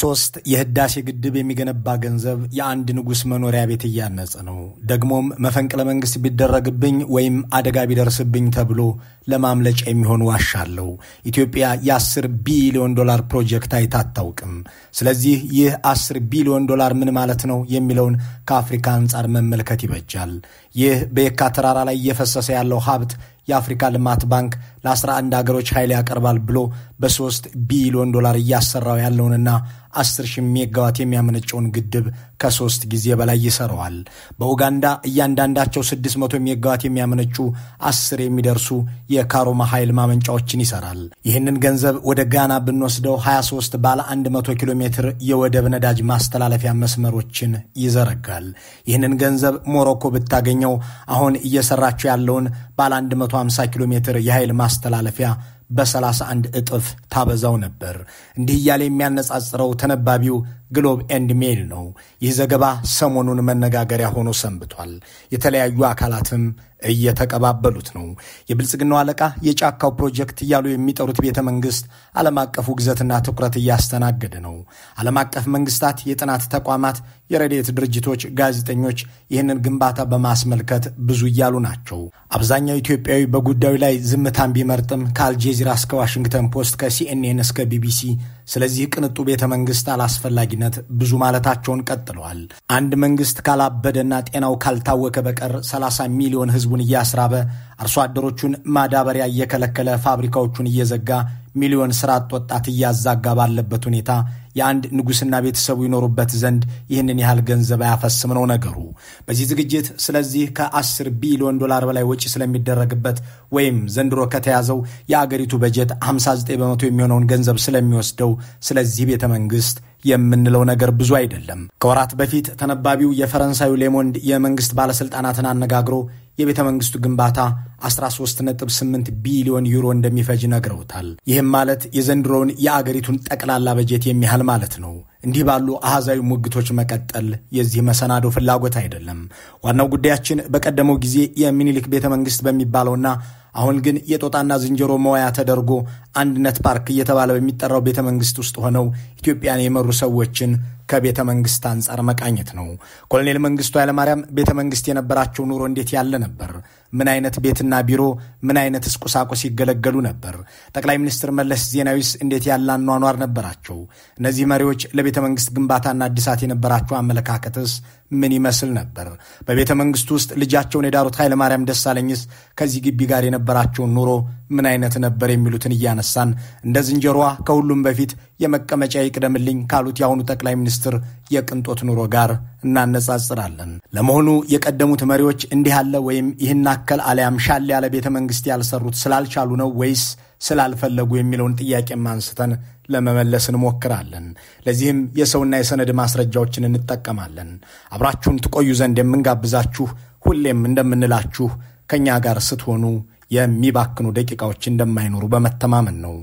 3 የህዳሴ ግድብ የሚገነባ ገንዘብ የአንድ ንጉስ መኖሪያ ቤት ያነጸ ነው። ደግሞም መፈንቅለ መንግስት ቢደረግብኝ ወይም አደጋ ቢደርስብኝ ተብሎ ለማምለጫ የሚሆን ዋሻለው። ኢትዮጵያ የ10 ቢሊዮን ዶላር ፕሮጀክት አይታጣውቅም። ስለዚህ ይህ 10 ቢሊዮን ዶላር ምን ማለት ነው የሚለውን ከአፍሪካ አንፃር መመልከት ይበጃል። ይህ በየካ ተራራ ላይ እየፈሰሰ ያለው ሀብት የአፍሪካ ልማት ባንክ ለ11 ሀገሮች ኃይል ያቀርባል ብሎ በ3 ቢሊዮን ዶላር እያሰራው ያለውንና 10,000 ሜጋዋት የሚያመነጨውን ግድብ ከ3 ጊዜ በላይ ይሰራዋል። በኡጋንዳ እያንዳንዳቸው 600 ሜጋዋት የሚያመነጩ 10 የሚደርሱ የካሮማ ኃይል ማመንጫዎችን ይሰራል። ይህንን ገንዘብ ወደ ጋና ብንወስደው 23 ባለ 100 ኪሎ ሜትር የወደብ ነዳጅ ማስተላለፊያ መስመሮችን ይዘረጋል። ይህንን ገንዘብ ሞሮኮ ብታገኘው አሁን እየሰራቸው ያለውን ባለ 150 ኪሎ ሜትር የኃይል ማስተላለፊያ በ31 እጥፍ ታበዛው ነበር። እንዲህ ያለ የሚያነጻጽረው ተነባቢው ግሎብ ኤንድ ሜል ነው። ይህ ዘገባ ሰሞኑን መነጋገሪያ ሆኖ ሰንብቷል። የተለያዩ አካላትም እየተቀባበሉት ነው። የብልጽግናው አለቃ የጫካው ፕሮጀክት እያሉ የሚጠሩት ቤተ መንግስት ዓለም አቀፍ ውግዘትና ትኩረት እያስተናገደ ነው። ዓለም አቀፍ መንግስታት፣ የጥናት ተቋማት፣ የረድኤት ድርጅቶች፣ ጋዜጠኞች ይህንን ግንባታ በማስመልከት ብዙ እያሉ ናቸው። አብዛኛው ኢትዮጵያዊ በጉዳዩ ላይ ዝምታን ቢመርጥም ከአልጄዚራ እስከ ዋሽንግተን ፖስት፣ ከሲኤንኤን እስከ ቢቢሲ ስለዚህ ቅንጡ ቤተ መንግስት አላስፈላጊነት ብዙ ማለታቸውን ቀጥለዋል። አንድ መንግስት ካላበደና ጤናው ካልታወከ በቀር 30 ሚሊዮን ህዝቡን እያስራበ አርሶ አደሮቹን ማዳበሪያ እየከለከለ ፋብሪካዎቹን እየዘጋ ሚሊዮን ስራ አጥ ወጣት እያዛጋ ባለበት ሁኔታ የአንድ ንጉስና ቤተሰቡ ይኖሩበት ዘንድ ይህንን ያህል ገንዘብ አያፈስም ነው ነገሩ። በዚህ ዝግጅት ስለዚህ ከ10 ቢሊዮን ዶላር በላይ ወጪ ስለሚደረግበት ወይም ዘንድሮ ከተያዘው የአገሪቱ በጀት 59% የሚሆነውን ገንዘብ ስለሚወስደው ስለዚህ ቤተ መንግስት የምንለው ነገር ብዙ አይደለም። ከወራት በፊት ተነባቢው የፈረንሳዩ ሌሞንድ የመንግስት ባለስልጣናትን አነጋግሮ የቤተ መንግስቱ ግንባታ 13.8 ቢሊዮን ዩሮ እንደሚፈጅ ነግረውታል። ይህም ማለት የዘንድሮውን የአገሪቱን ጠቅላላ በጀት የሚያህል ማለት ነው። እንዲህ ባሉ አሃዛዊ ሙግቶች መቀጠል የዚህ መሰናዶ ፍላጎት አይደለም። ዋናው ጉዳያችን በቀደመው ጊዜ የሚኒሊክ ቤተ መንግስት በሚባለውና አሁን ግን የጦጣና ዝንጀሮ መዋያ ተደርጎ አንድነት ፓርክ እየተባለ በሚጠራው ቤተ መንግስት ውስጥ ሆነው ኢትዮጵያን የመሩ ሰዎችን ከቤተ መንግስት አንጻር መቃኘት ነው። ኮሎኔል መንግስቱ ኃይለማርያም ቤተ መንግስት የነበራቸው ኑሮ እንዴት ያለ ነበር? ምን አይነት ቤትና ቢሮ፣ ምን አይነት ቁሳቁስ ይገለገሉ ነበር? ጠቅላይ ሚኒስትር መለስ ዜናዊስ እንዴት ያለ አኗኗር ነበራቸው? እነዚህ መሪዎች ለቤተ መንግስት ግንባታና አዲሳት የነበራቸው አመለካከትስ ምን ይመስል ነበር? በቤተ መንግስቱ ውስጥ ልጃቸውን የዳሩት ኃይለማርያም ደሳለኝስ ከዚህ ግቢ ጋር የነበራቸውን ኑሮ ምን አይነት ነበር የሚሉትን እያነሳን እንደ ዝንጀሮዋ ከሁሉም በፊት የመቀመጫ ይቅደምልኝ ካሉት የአሁኑ ጠቅላይ ሚኒስትር የቅንጦት ኑሮ ጋር እናነጻጽራለን። ለመሆኑ የቀደሙት መሪዎች እንዲህ ያለ ወይም ይህን አከል አሊያም ሻል ያለ ቤተ መንግስት ያልሰሩት ስላልቻሉ ነው ወይስ ስላልፈለጉ የሚለውን ጥያቄም አንስተን ለመመለስ እንሞክራለን። ለዚህም የሰውና የሰነድ ማስረጃዎችን እንጠቀማለን። አብራችሁን ትቆዩ ዘንድ የምንጋብዛችሁ ሁሌም እንደምንላችሁ ከኛ ጋር ስትሆኑ የሚባክኑ ደቂቃዎች እንደማይኖሩ በመተማመን ነው።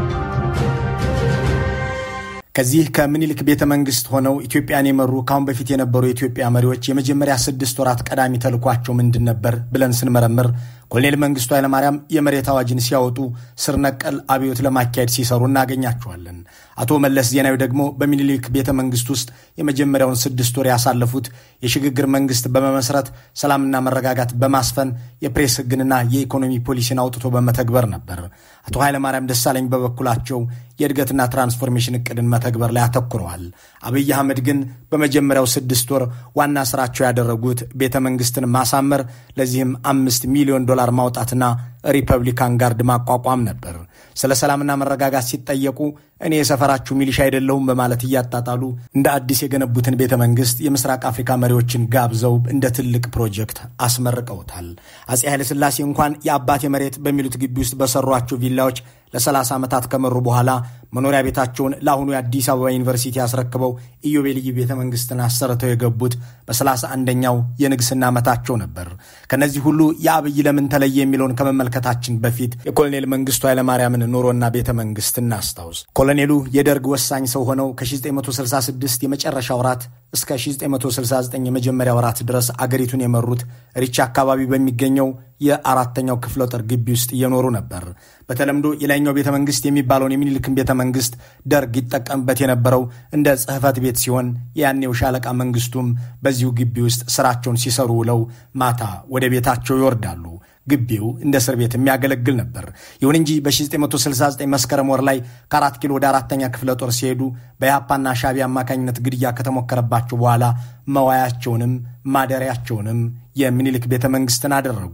ከዚህ ከምኒልክ ቤተ መንግስት ሆነው ኢትዮጵያን የመሩ ካሁን በፊት የነበሩ የኢትዮጵያ መሪዎች የመጀመሪያ 6 ወራት ቀዳሚ ተልኳቸው ምንድን ነበር ብለን ስንመረምር ኮሎኔል መንግስቱ ኃይለማርያም የመሬት አዋጅን ሲያወጡ ስር ነቀል አብዮት ለማካሄድ ሲሰሩ እናገኛቸዋለን። አቶ መለስ ዜናዊ ደግሞ በሚኒሊክ ቤተ መንግስት ውስጥ የመጀመሪያውን 6 ወር ያሳለፉት የሽግግር መንግስት በመመስረት ሰላምና መረጋጋት በማስፈን የፕሬስ ህግንና የኢኮኖሚ ፖሊሲን አውጥቶ በመተግበር ነበር። አቶ ኃይለማርያም ደሳለኝ በበኩላቸው የእድገትና ትራንስፎርሜሽን እቅድን መተግበር ላይ አተኩረዋል። አብይ አህመድ ግን በመጀመሪያው 6 ወር ዋና ስራቸው ያደረጉት ቤተ መንግስትን ማሳመር፣ ለዚህም 5 ሚሊዮን ዶላር ማውጣትና ሪፐብሊካን ጋርድ ማቋቋም ነበር። ስለ ሰላምና መረጋጋት ሲጠየቁ እኔ የሰፈራችሁ ሚሊሻ አይደለሁም በማለት እያጣጣሉ እንደ አዲስ የገነቡትን ቤተ መንግስት የምስራቅ አፍሪካ መሪዎችን ጋብዘው እንደ ትልቅ ፕሮጀክት አስመርቀውታል። አፄ ኃይለ ሥላሴ እንኳን የአባቴ መሬት በሚሉት ግቢ ውስጥ በሰሯቸው ቪላዎች ለ30 ዓመታት ከመሩ በኋላ መኖሪያ ቤታቸውን ለአሁኑ የአዲስ አበባ ዩኒቨርሲቲ ያስረክበው ኢዮቤልዩ ቤተ መንግስትን አሰርተው የገቡት በ31ኛው የንግስና ዓመታቸው ነበር። ከነዚህ ሁሉ የአብይ ለምን ተለየ የሚለውን ከመመልከታችን በፊት የኮሎኔል መንግስቱ ኃይለማርያምን ኑሮና ቤተ መንግስት እናስታውስ። ኮሎኔሉ የደርግ ወሳኝ ሰው ሆነው ከ1966 የመጨረሻ ወራት እስከ 1969 የመጀመሪያ ወራት ድረስ አገሪቱን የመሩት ሪቻ አካባቢ በሚገኘው የአራተኛው ክፍለ ጦር ግቢ ውስጥ እየኖሩ ነበር። በተለምዶ የላይኛው ቤተ መንግስት የሚባለውን የሚኒልክን ቤተ መንግስት ደርግ ይጠቀምበት የነበረው እንደ ጽሕፈት ቤት ሲሆን ያኔው ሻለቃ መንግስቱም በዚሁ ግቢ ውስጥ ስራቸውን ሲሰሩ ውለው ማታ ወደ ቤታቸው ይወርዳሉ። ግቢው እንደ እስር ቤት የሚያገለግል ነበር። ይሁን እንጂ በ1969 መስከረም ወር ላይ ከ4 ኪሎ ወደ አራተኛ ክፍለ ጦር ሲሄዱ በኢህአፓና ሻዕቢያ አማካኝነት ግድያ ከተሞከረባቸው በኋላ መዋያቸውንም ማደሪያቸውንም የሚኒልክ ቤተ መንግስትን አደረጉ።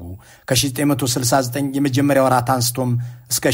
ከ1969 የመጀመሪያ ወራት አንስቶም እስከ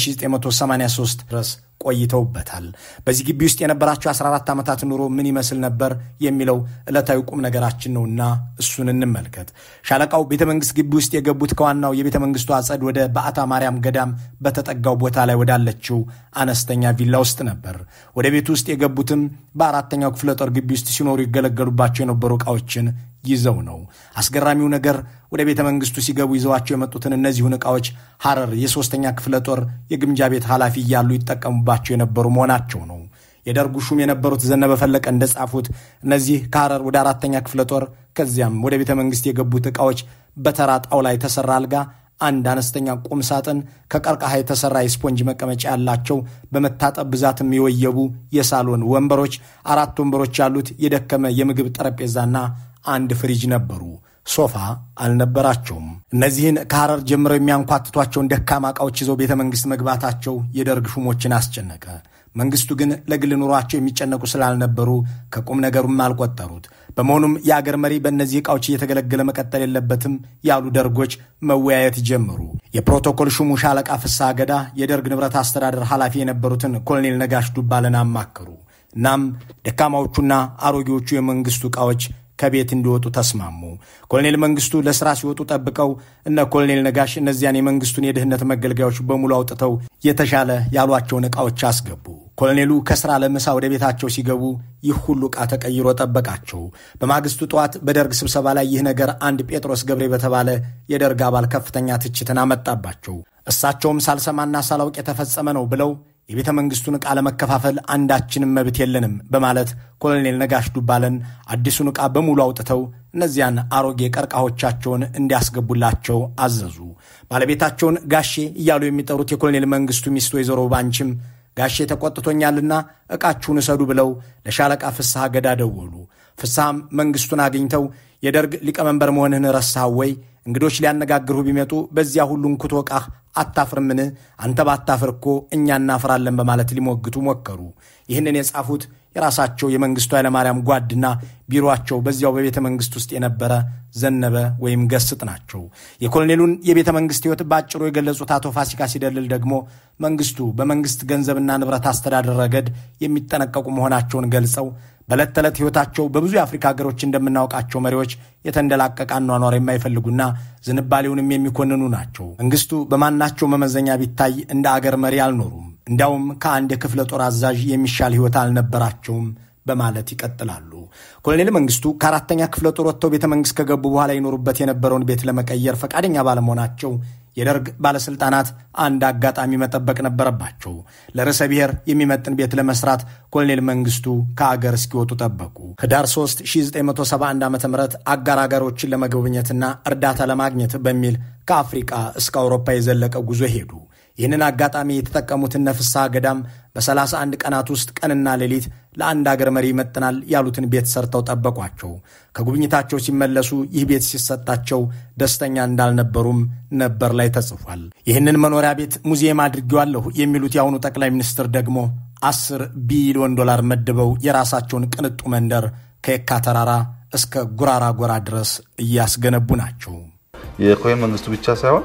1983 ድረስ ቆይተውበታል። በዚህ ግቢ ውስጥ የነበራቸው 14 ዓመታት ኑሮ ምን ይመስል ነበር የሚለው ዕለታዊ ቁም ነገራችን ነውና እሱን እንመልከት። ሻለቃው ቤተ መንግስት ግቢ ውስጥ የገቡት ከዋናው የቤተ መንግስቱ አጸድ ወደ በዓታ ማርያም ገዳም በተጠጋው ቦታ ላይ ወዳለችው አነስተኛ ቪላ ውስጥ ነበር። ወደ ቤቱ ውስጥ የገቡትም በአራተኛው ክፍለ ጦር ግቢ ውስጥ ሲኖሩ ይገለገሉባቸው የነበሩ ዕቃዎችን ይዘው ነው። አስገራሚው ነገር ወደ ቤተ መንግስቱ ሲገቡ ይዘዋቸው የመጡትን እነዚሁን ዕቃዎች ሐረር የሶስተኛ ክፍለ ጦር የግምጃ ቤት ኃላፊ እያሉ ይጠቀሙባቸው የነበሩ መሆናቸው ነው። የደርጉ ሹም የነበሩት ዘነበ ፈለቀ እንደጻፉት እነዚህ ከሐረር ወደ አራተኛ ክፍለ ጦር ከዚያም ወደ ቤተ መንግስት የገቡት ዕቃዎች በተራ ጣውላ የተሰራ አልጋ፣ አንድ አነስተኛ ቁም ሳጥን፣ ከቀርከሃ የተሰራ የስፖንጅ መቀመጫ ያላቸው በመታጠብ ብዛትም የወየቡ የሳሎን ወንበሮች፣ 4 ወንበሮች ያሉት የደከመ የምግብ ጠረጴዛና አንድ ፍሪጅ ነበሩ። ሶፋ አልነበራቸውም። እነዚህን ከሐረር ጀምረው የሚያንኳትቷቸውን ደካማ ዕቃዎች ይዘው ቤተ መንግስት መግባታቸው የደርግ ሹሞችን አስጨነቀ። መንግስቱ ግን ለግል ኑሯቸው የሚጨነቁ ስላልነበሩ ከቁም ነገሩም አልቆጠሩት። በመሆኑም የአገር መሪ በእነዚህ ዕቃዎች እየተገለገለ መቀጠል የለበትም ያሉ ደርጎች መወያየት ጀመሩ። የፕሮቶኮል ሹሙ ሻለቃ ፍስሐ ገዳ የደርግ ንብረት አስተዳደር ኃላፊ የነበሩትን ኮሎኔል ነጋሽ ዱባለን አማከሩ። እናም ደካማዎቹና አሮጌዎቹ የመንግስቱ ዕቃዎች ከቤት እንዲወጡ ተስማሙ። ኮሎኔል መንግስቱ ለስራ ሲወጡ ጠብቀው እነ ኮሎኔል ነጋሽ እነዚያን የመንግስቱን የድህነት መገልገያዎች በሙሉ አውጥተው የተሻለ ያሏቸውን ዕቃዎች አስገቡ። ኮሎኔሉ ከስራ ለምሳ ወደ ቤታቸው ሲገቡ ይህ ሁሉ ዕቃ ተቀይሮ ጠበቃቸው። በማግስቱ ጠዋት በደርግ ስብሰባ ላይ ይህ ነገር አንድ ጴጥሮስ ገብሬ በተባለ የደርግ አባል ከፍተኛ ትችትን አመጣባቸው። እሳቸውም ሳልሰማና ሳላውቅ የተፈጸመ ነው ብለው የቤተ መንግስቱን ዕቃ ለመከፋፈል አንዳችንም መብት የለንም በማለት ኮሎኔል ነጋሽ ዱባለን አዲሱን ዕቃ በሙሉ አውጥተው እነዚያን አሮጌ ቀርቃሆቻቸውን እንዲያስገቡላቸው አዘዙ። ባለቤታቸውን ጋሼ እያሉ የሚጠሩት የኮሎኔል መንግስቱ ሚስት ወይዘሮ ባንችም ጋሼ ተቆጥቶኛልና ዕቃችሁን እሰዱ ብለው ለሻለቃ ፍስሐ ገዳ ደወሉ። ፍስሐም መንግስቱን አግኝተው የደርግ ሊቀመንበር መሆንህን ረሳህ ወይ? እንግዶች ሊያነጋግሩህ ቢመጡ በዚያ ሁሉ እንኩቶ ዕቃህ አታፍርምን? አንተ ባታፍር እኮ እኛ እናፍራለን በማለት ሊሞግቱ ሞከሩ። ይህንን የጻፉት የራሳቸው የመንግስቱ ኃይለማርያም ጓድና ቢሮአቸው በዚያው በቤተ መንግስት ውስጥ የነበረ ዘነበ ወይም ገስጥ ናቸው። የኮሎኔሉን የቤተ መንግስት ሕይወት ባጭሩ የገለጹት አቶ ፋሲካ ሲደልል ደግሞ መንግስቱ በመንግስት ገንዘብና ንብረት አስተዳደር ረገድ የሚጠነቀቁ መሆናቸውን ገልጸው በዕለት ተዕለት ሕይወታቸው በብዙ የአፍሪካ ሀገሮች እንደምናውቃቸው መሪዎች የተንደላቀቀ አኗኗር የማይፈልጉና ዝንባሌውንም የሚኮንኑ ናቸው። መንግስቱ በማናቸው መመዘኛ ቢታይ እንደ አገር መሪ አልኖሩም። እንዲያውም ከአንድ የክፍለ ጦር አዛዥ የሚሻል ሕይወት አልነበራቸውም በማለት ይቀጥላሉ። ኮሎኔል መንግስቱ ከአራተኛ ክፍለ ጦር ወጥተው ቤተ መንግስት ከገቡ በኋላ ይኖሩበት የነበረውን ቤት ለመቀየር ፈቃደኛ ባለመሆናቸው የደርግ ባለስልጣናት አንድ አጋጣሚ መጠበቅ ነበረባቸው። ለርዕሰ ብሔር የሚመጥን ቤት ለመስራት ኮሎኔል መንግስቱ ከአገር እስኪወጡ ጠበቁ። ህዳር 3 1971 ዓ.ም አጋር አገሮችን ለመጎብኘትና እርዳታ ለማግኘት በሚል ከአፍሪቃ እስከ አውሮፓ የዘለቀ ጉዞ ሄዱ። ይህንን አጋጣሚ የተጠቀሙት እነ ፍስሐ ገዳም በ31 ቀናት ውስጥ ቀንና ሌሊት ለአንድ አገር መሪ ይመጥናል ያሉትን ቤት ሰርተው ጠበቋቸው። ከጉብኝታቸው ሲመለሱ ይህ ቤት ሲሰጣቸው ደስተኛ እንዳልነበሩም ነበር ላይ ተጽፏል። ይህንን መኖሪያ ቤት ሙዚየም አድርጌዋለሁ የሚሉት የአሁኑ ጠቅላይ ሚኒስትር ደግሞ 10 ቢሊዮን ዶላር መድበው የራሳቸውን ቅንጡ መንደር ከየካ ተራራ እስከ ጉራራ ጎራ ድረስ እያስገነቡ ናቸው። የኮሎኔል መንግስቱ ብቻ ሳይሆን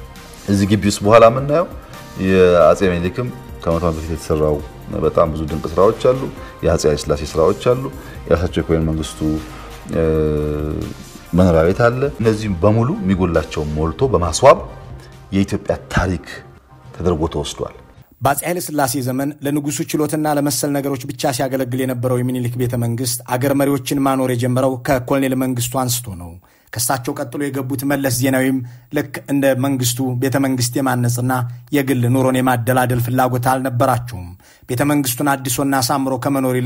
እዚህ ግቢ ውስጥ በኋላ የምናየው የአጼ ምኒልክም ከመቶ ዓመት በፊት የተሰራው በጣም ብዙ ድንቅ ስራዎች አሉ። የአጼ ኃይለ ሥላሴ ስራዎች አሉ። የራሳቸው የኮሎኔል መንግስቱ መኖሪያ ቤት አለ። እነዚህም በሙሉ የሚጎላቸው ሞልቶ በማስዋብ የኢትዮጵያ ታሪክ ተደርጎ ተወስዷል። በአጼ ኃይለ ሥላሴ ዘመን ለንጉሱ ችሎትና ለመሰል ነገሮች ብቻ ሲያገለግል የነበረው የሚኒልክ ቤተ መንግስት አገር መሪዎችን ማኖር የጀመረው ከኮሎኔል መንግስቱ አንስቶ ነው። ከሳቸው ቀጥሎ የገቡት መለስ ዜናዊም ልክ እንደ መንግስቱ ቤተ መንግስት የማነጽና የግል ኑሮን የማደላደል ፍላጎት አልነበራቸውም። ቤተ መንግስቱን አድሶና አሳምሮ ከመኖር ይልቅ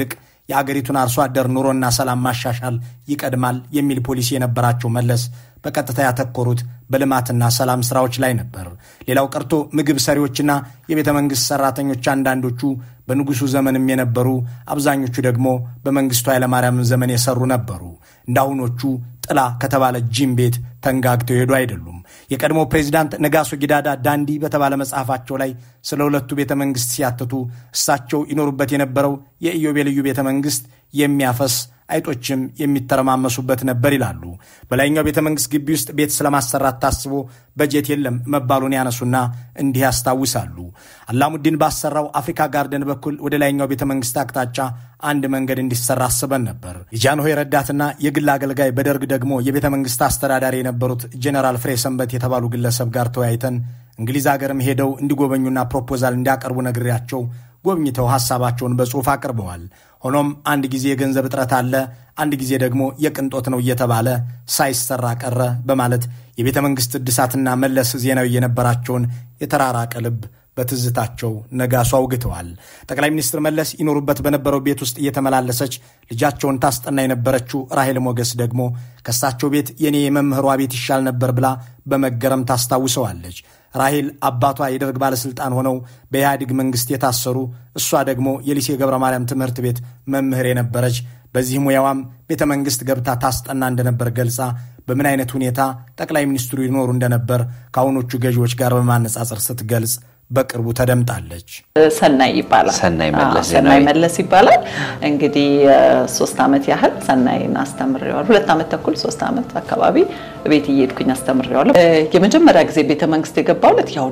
የአገሪቱን አርሶ አደር ኑሮና ሰላም ማሻሻል ይቀድማል የሚል ፖሊሲ የነበራቸው መለስ በቀጥታ ያተኮሩት በልማትና ሰላም ስራዎች ላይ ነበር። ሌላው ቀርቶ ምግብ ሰሪዎችና የቤተ መንግስት ሰራተኞች አንዳንዶቹ በንጉሱ ዘመንም የነበሩ አብዛኞቹ ደግሞ በመንግስቱ ኃይለማርያም ዘመን የሰሩ ነበሩ። እንዳሁኖቹ ጥላ ከተባለ ጂም ቤት ተንጋግተው ሄዱ አይደሉም። የቀድሞ ፕሬዝዳንት ነጋሶ ጊዳዳ ዳንዲ በተባለ መጽሐፋቸው ላይ ስለ ሁለቱ ቤተ መንግስት ሲያትቱ እሳቸው ይኖሩበት የነበረው የኢዮቤልዩ ቤተ መንግስት የሚያፈስ አይጦችም የሚተረማመሱበት ነበር ይላሉ። በላይኛው ቤተ መንግስት ግቢ ውስጥ ቤት ስለማሰራት ታስቦ በጀት የለም መባሉን ያነሱና እንዲህ ያስታውሳሉ። አላሙዲን ባሰራው አፍሪካ ጋርደን በኩል ወደ ላይኛው ቤተ መንግስት አቅጣጫ አንድ መንገድ እንዲሰራ አስበን ነበር። የጃንሆይ ረዳትና የግል አገልጋይ በደርግ ደግሞ የቤተ መንግስት አስተዳዳሪ የነበሩት ጄኔራል ፍሬ ሰንበት የተባሉ ግለሰብ ጋር ተወያይተን እንግሊዝ ሀገርም ሄደው እንዲጎበኙና ፕሮፖዛል እንዲያቀርቡ ነግሬያቸው ጎብኝተው ሐሳባቸውን በጽሑፍ አቅርበዋል። ሆኖም አንድ ጊዜ የገንዘብ እጥረት አለ፣ አንድ ጊዜ ደግሞ የቅንጦት ነው እየተባለ ሳይሰራ ቀረ በማለት የቤተ መንግስት እድሳትና መለስ ዜናዊ የነበራቸውን የተራራቀ ልብ በትዝታቸው ነጋሶ አውግተዋል። ጠቅላይ ሚኒስትር መለስ ይኖሩበት በነበረው ቤት ውስጥ እየተመላለሰች ልጃቸውን ታስጠና የነበረችው ራሄል ሞገስ ደግሞ ከሳቸው ቤት የኔ የመምህሯ ቤት ይሻል ነበር ብላ በመገረም ታስታውሰዋለች። ራሄል አባቷ የደርግ ባለስልጣን ሆነው በኢህአዴግ መንግስት የታሰሩ፣ እሷ ደግሞ የሊሴ ገብረ ማርያም ትምህርት ቤት መምህር የነበረች፣ በዚህ ሙያዋም ቤተ መንግስት ገብታ ታስጠና እንደነበር ገልጻ በምን አይነት ሁኔታ ጠቅላይ ሚኒስትሩ ይኖሩ እንደነበር ከአሁኖቹ ገዢዎች ጋር በማነጻጸር ስትገልጽ በቅርቡ ተደምጣለች። ሰናይ ይባላል። ሰናይ መለስ ይባላል። እንግዲህ 3 ዓመት ያህል ሰናይን አስተምሬዋለሁ። 2 ዓመት ተኩል 3 ዓመት አካባቢ ቤት እየሄድኩኝ አስተምሬዋለሁ። የመጀመሪያ ጊዜ ቤተ መንግስት የገባሁለት ያው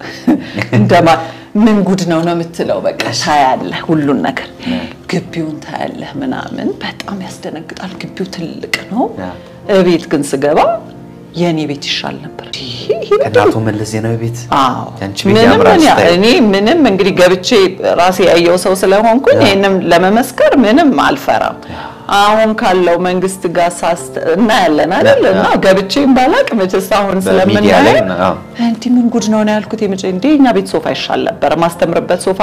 እንደማ ምን ጉድ ነው የምትለው በቃ ታያለህ፣ ሁሉን ነገር ግቢውን ታያለህ ምናምን በጣም ያስደነግጣል። ግቢው ትልቅ ነው። ቤት ግን ስገባ የኔ ቤት ይሻል ነበር። ከናቶ መለስ ዜናዊ ቤት ያንቺ ቤት እኔ ምንም እንግዲህ ገብቼ ራሴ ያየው ሰው ስለሆንኩኝ እኔንም ለመመስከር ምንም አልፈራም። አሁን ካለው መንግስት ጋር እና ያለና አይደልና ገብቼም ባላቅ መቼስ አሁን ስለምናየው እንዴ ምን ጉድ ነው ያልኩት እንዴኛ ቤት ሶፋ ይሻል ነበር ማስተምርበት ሶፋ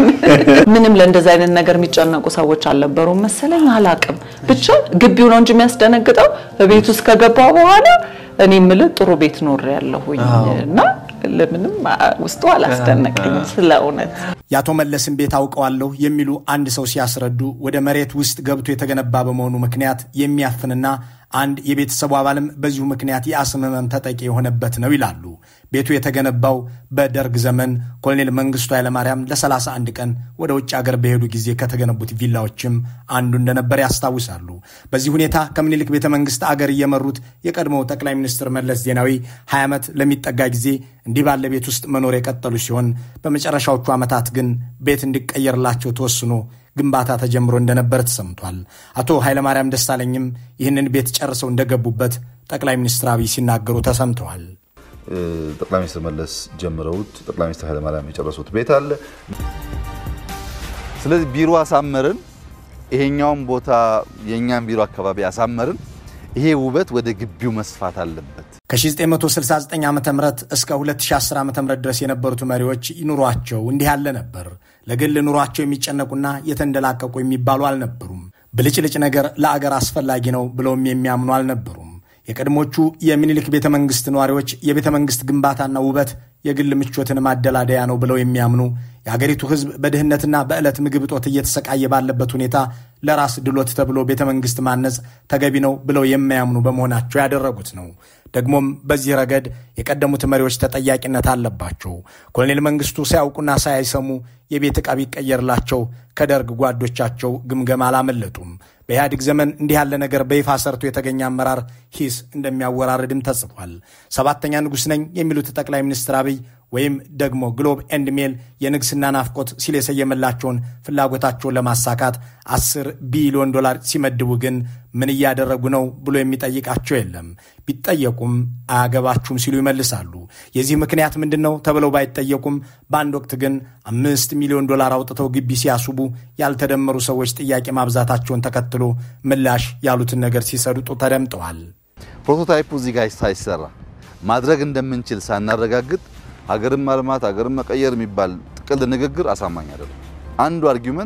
ምንም ለእንደዛ አይነት ነገር የሚጨነቁ ሰዎች አልነበሩም መሰለኝ አላቅም። ብቻ ግቢው ነው እንጂ የሚያስደነግጠው ቤት ውስጥ ከገባው በኋላ እኔ ምለ ጥሩ ቤት ኖር ያለሁኝና ለምንም ውስጡ አላስደነቀኝ ስለኡነት። ያቶ መለስን ቤት አውቀዋለሁ የሚሉ አንድ ሰው ሲያስረዱ ወደ መሬት ውስጥ ገብቶ የተገነባ በመሆኑ ምክንያት የሚያፍንና አንድ የቤተሰቡ አባልም በዚሁ ምክንያት የአስም ህመም ተጠቂ የሆነበት ነው ይላሉ። ቤቱ የተገነባው በደርግ ዘመን ኮሎኔል መንግስቱ ኃይለማርያም ለ31 ቀን ወደ ውጭ ሀገር በሄዱ ጊዜ ከተገነቡት ቪላዎችም አንዱ እንደነበር ያስታውሳሉ። በዚህ ሁኔታ ከምኒልክ ቤተ መንግስት አገር እየመሩት የቀድሞው ጠቅላይ ሚኒስትር መለስ ዜናዊ 20 ዓመት ለሚጠጋ ጊዜ እንዲህ ባለ ቤት ውስጥ መኖር የቀጠሉ ሲሆን በመጨረሻዎቹ ዓመታት ግን ቤት እንዲቀየርላቸው ተወስኖ ግንባታ ተጀምሮ እንደነበር ተሰምቷል። አቶ ኃይለማርያም ደሳለኝም ይህንን ቤት ጨርሰው እንደገቡበት ጠቅላይ ሚኒስትር አብይ ሲናገሩ ተሰምተዋል። ጠቅላይ ሚኒስትር መለስ ጀምረውት ጠቅላይ ሚኒስትር ኃይለማርያም የጨረሱት ቤት አለ። ስለዚህ ቢሮ አሳመርን፣ ይሄኛውን ቦታ የኛን ቢሮ አካባቢ አሳመርን። ይሄ ውበት ወደ ግቢው መስፋት አለበት። ከ1969 ዓ.ም እስከ 2010 ዓ.ም ድረስ የነበሩት መሪዎች ይኑሯቸው እንዲህ ያለ ነበር። ለግል ኑሯቸው የሚጨነቁና የተንደላቀቁ የሚባሉ አልነበሩም። ብልጭልጭ ነገር ለአገር አስፈላጊ ነው ብለውም የሚያምኑ አልነበሩም። የቀድሞቹ የሚኒልክ ቤተ መንግስት ነዋሪዎች የቤተ መንግስት ግንባታና ውበት የግል ምቾትን ማደላደያ ነው ብለው የሚያምኑ የአገሪቱ ህዝብ በድህነትና በዕለት ምግብ እጦት እየተሰቃየ ባለበት ሁኔታ ለራስ ድሎት ተብሎ ቤተ መንግስት ማነጽ ተገቢ ነው ብለው የሚያምኑ በመሆናቸው ያደረጉት ነው። ደግሞም በዚህ ረገድ የቀደሙት መሪዎች ተጠያቂነት አለባቸው። ኮሎኔል መንግስቱ ሳያውቁና ሳይሰሙ የቤት ዕቃ ቢቀየርላቸው ከደርግ ጓዶቻቸው ግምገማ አላመለጡም። በኢህአዴግ ዘመን እንዲህ ያለ ነገር በይፋ ሰርቶ የተገኘ አመራር ሂስ እንደሚያወራርድም ተጽፏል። 7ኛ ንጉስ ነኝ የሚሉት ጠቅላይ ሚኒስትር አብይ ወይም ደግሞ ግሎብ ኤንድ ሜል የንግስና ናፍቆት ሲል የሰየመላቸውን ፍላጎታቸውን ለማሳካት $10 ቢሊዮን ሲመድቡ ግን ምን እያደረጉ ነው ብሎ የሚጠይቃቸው የለም። ቢጠየቁም አያገባችሁም ሲሉ ይመልሳሉ። የዚህ ምክንያት ምንድነው ተብለው ባይጠየቁም በአንድ ወቅት ግን $5 ሚሊዮን አውጥተው ግቢ ሲያስቡ ያልተደመሩ ሰዎች ጥያቄ ማብዛታቸውን ተከትሎ ምላሽ ያሉትን ነገር ሲሰሩጡ ተደምጠዋል። ፕሮቶታይፑ እዚህ ጋር ሳይሰራ ማድረግ እንደምንችል ሳናረጋግጥ ሀገርን ማልማት ሀገርን መቀየር የሚባል ጥቅል ንግግር አሳማኝ አይደለም። አንዱ አርጊውመንት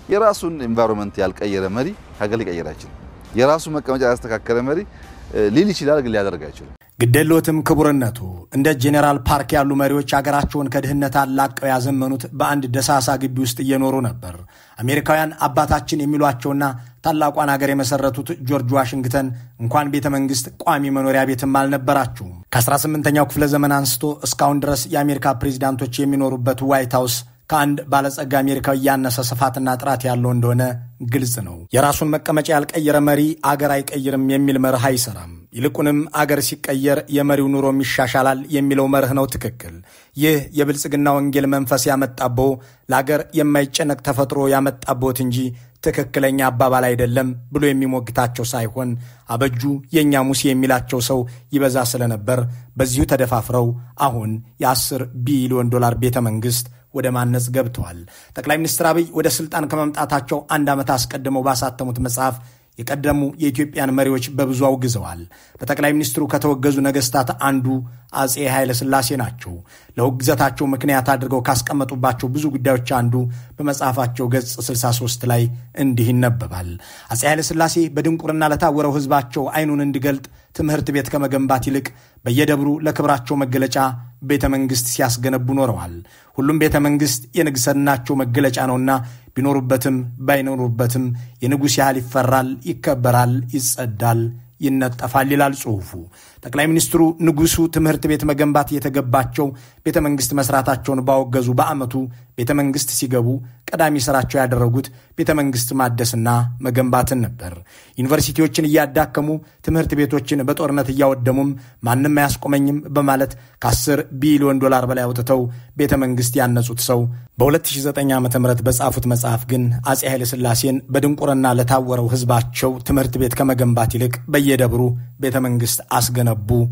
የራሱን ኤንቫይሮንመንት ያልቀየረ መሪ ሀገር ሊቀይር አይችልም። የራሱ መቀመጫ ያስተካከለ መሪ ሊል ይችላል ግን ሊያደርግ አይችልም። ግደሎትም ክቡርነቱ እንደ ጄኔራል ፓርክ ያሉ መሪዎች ሀገራቸውን ከድህነት አላቀው ያዘመኑት በአንድ ደሳሳ ግቢ ውስጥ እየኖሩ ነበር። አሜሪካውያን አባታችን የሚሏቸውና ታላቋን ሀገር የመሰረቱት ጆርጅ ዋሽንግተን እንኳን ቤተ መንግስት ቋሚ መኖሪያ ቤትም አልነበራቸውም። ከ18ኛው ክፍለ ዘመን አንስቶ እስካሁን ድረስ የአሜሪካ ፕሬዝዳንቶች የሚኖሩበት ዋይት ሃውስ ከአንድ ባለጸጋ አሜሪካዊ ያነሰ ስፋትና ጥራት ያለው እንደሆነ ግልጽ ነው። የራሱን መቀመጫ ያልቀየረ መሪ አገር አይቀይርም የሚል መርህ አይሰራም። ይልቁንም አገር ሲቀየር የመሪው ኑሮም ይሻሻላል የሚለው መርህ ነው ትክክል። ይህ የብልጽግና ወንጌል መንፈስ ያመጣበው ለአገር የማይጨነቅ ተፈጥሮ ያመጣበት እንጂ ትክክለኛ አባባል አይደለም ብሎ የሚሞግታቸው ሳይሆን አበጁ የኛ ሙሴ የሚላቸው ሰው ይበዛ ስለነበር በዚሁ ተደፋፍረው አሁን የ10 ቢሊዮን ዶላር ቤተ መንግስት ወደ ማነጽ ገብተዋል። ጠቅላይ ሚኒስትር አብይ ወደ ስልጣን ከመምጣታቸው አንድ ዓመት አስቀድመው ባሳተሙት መጽሐፍ የቀደሙ የኢትዮጵያን መሪዎች በብዙ አውግዘዋል። በጠቅላይ ሚኒስትሩ ከተወገዙ ነገስታት አንዱ አጼ ኃይለ ሥላሴ ናቸው። ለውግዘታቸው ምክንያት አድርገው ካስቀመጡባቸው ብዙ ጉዳዮች አንዱ በመጽሐፋቸው ገጽ 63 ላይ እንዲህ ይነበባል። አጼ ኃይለ ሥላሴ በድንቁርና ለታወረው ህዝባቸው አይኑን እንዲገልጥ ትምህርት ቤት ከመገንባት ይልቅ በየደብሩ ለክብራቸው መገለጫ ቤተ መንግስት ሲያስገነቡ ኖረዋል። ሁሉም ቤተ መንግስት የንግስናቸው መገለጫ ነውና ቢኖሩበትም ባይኖሩበትም የንጉስ ያህል ይፈራል፣ ይከበራል፣ ይጸዳል፣ ይነጠፋል ይላል ጽሑፉ። ጠቅላይ ሚኒስትሩ ንጉሱ ትምህርት ቤት መገንባት የተገባቸው ቤተ መንግስት መስራታቸውን ባወገዙ በአመቱ ቤተ መንግስት ሲገቡ ቀዳሚ ስራቸው ያደረጉት ቤተ መንግስት ማደስና መገንባትን ነበር። ዩኒቨርሲቲዎችን እያዳከሙ ትምህርት ቤቶችን በጦርነት እያወደሙም ማንንም አያስቆመኝም በማለት ከ10 ቢሊዮን ዶላር በላይ አውጥተው ቤተ መንግስት ያነጹት ሰው በ2009 ዓ.ም በጻፉት መጽሐፍ ግን አጼ ኃይለ ሥላሴን በድንቁርና ለታወረው ህዝባቸው ትምህርት ቤት ከመገንባት ይልቅ በየደብሩ ቤተ መንግስት አስገነቡ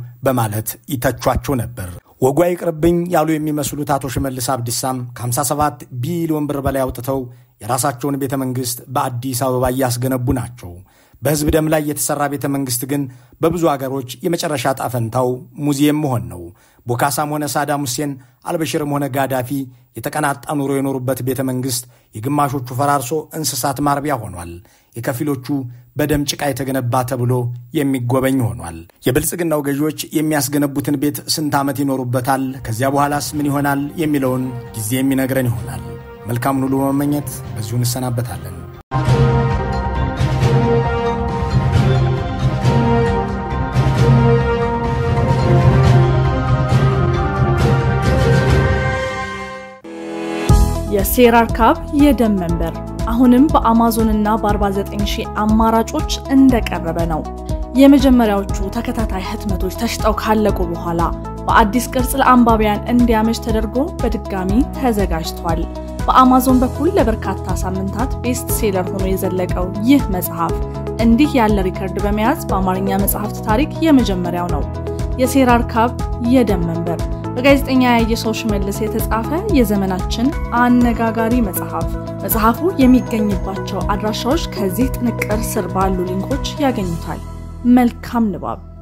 በማለት ይተቿቸው ነበር። ወጓ ይቅርብኝ ያሉ የሚመስሉት አቶ ሽመልስ አብዲሳም ከ57 ቢሊዮን ብር በላይ አውጥተው የራሳቸውን ቤተ መንግስት በአዲስ አበባ እያስገነቡ ናቸው። በህዝብ ደም ላይ የተሰራ ቤተ መንግስት ግን በብዙ አገሮች የመጨረሻ ጣፈንታው ሙዚየም መሆን ነው። ቦካሳም ሆነ ሳዳም ሁሴን፣ አልበሽርም ሆነ ጋዳፊ የተቀናጣ ኑሮ የኖሩበት ቤተ መንግስት የግማሾቹ ፈራርሶ እንስሳት ማርቢያ ሆኗል። የከፊሎቹ በደም ጭቃ የተገነባ ተብሎ የሚጎበኝ ሆኗል። የብልጽግናው ገዢዎች የሚያስገነቡትን ቤት ስንት ዓመት ይኖሩበታል? ከዚያ በኋላስ ምን ይሆናል? የሚለውን ጊዜ የሚነግረን ይሆናል። መልካም ሁሉ በመመኘት በዚሁ እንሰናበታለን። የሴራር ካብ የደም መንበር አሁንም በአማዞን እና በ49000 አማራጮች እንደቀረበ ነው። የመጀመሪያዎቹ ተከታታይ ህትመቶች ተሽጠው ካለቁ በኋላ በአዲስ ቅርጽ ለአንባቢያን እንዲያመች ተደርጎ በድጋሚ ተዘጋጅቷል። በአማዞን በኩል ለበርካታ ሳምንታት ቤስት ሴለር ሆኖ የዘለቀው ይህ መጽሐፍ እንዲህ ያለ ሪከርድ በመያዝ በአማርኛ መጽሐፍት ታሪክ የመጀመሪያው ነው። የሴራር ካብ የደም መንበር በጋዜጠኛ ያየሰው ሽመልስ የተጻፈ የዘመናችን አነጋጋሪ መጽሐፍ። መጽሐፉ የሚገኝባቸው አድራሻዎች ከዚህ ጥንቅር ስር ባሉ ሊንኮች ያገኙታል። መልካም ንባብ።